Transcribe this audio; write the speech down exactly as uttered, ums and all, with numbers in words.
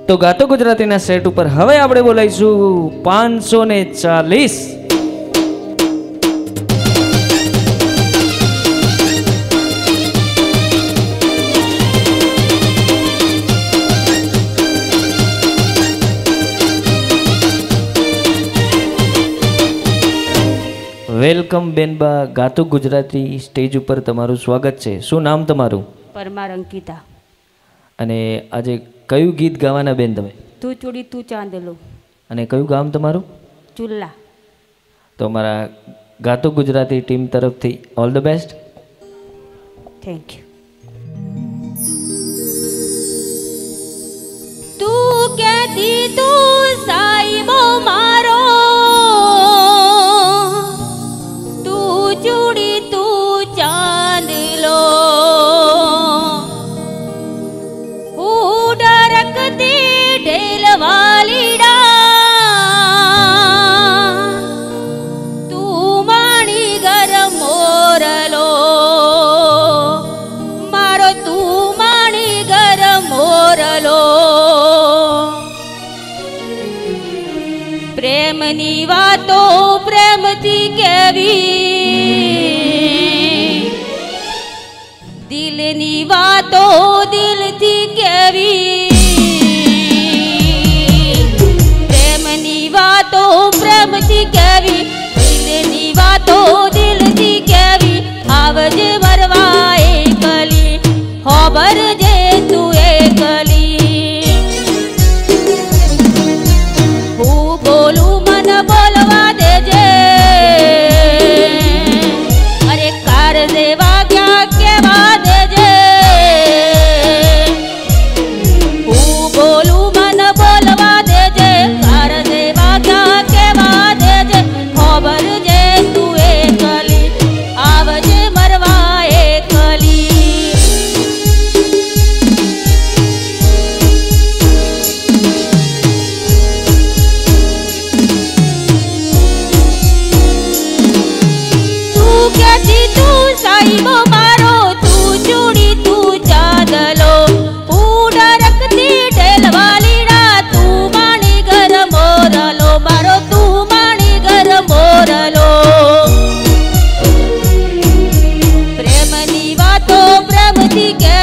तो गातो गुजराती सेट पर हवे आपणे बोलाईशुं पांचसो ने चालीस। वेलकम बेनबा, गातो गुजराती स्टेज पर तमारुं स्वागत छे। शुं नाम तमारुं? परमार अंकिता। अने आजे कयुं गीत गावाना बेन तमे? तू चूड़ी तू चांदलो। अने कयुं गाम तमारुं? चुल्ला। तो अमारा गातो गुजराती टीम तरफथी all the best. Thank you. तू कहती तू साईबो मारो, तू चूड़ी तू चांद लो, उड़रकती ढेल वालीड़ा, तू माणी घर मोरलो, मारो तू माणी घर मोरलो। प्रेमनी वातो प्रेमथी केवी, दिलनी वातो दिलथी केवी, प्रेमनी वातो प्रेमथी केवी, दिलनी वातो दिलथी केवी। आवजे मरवा एकली, खबर जे तू एकली। बोलू मन बोलवा देजे, अरे कार देवा क्या केवा देजे। बोलू मन बोलवा देजे, कार देवा क्या केवा देजे। खबर जे तू एकली, आवजे मरवा एकली। साईबो मारो, तू चूड़ी तू चांदलो, उड़रकती ढेल वालीड़ा, तू माणी घर मोरलो, मारो तू माणी घर मोरलो। प्रेमनी वातो प्रेमथी के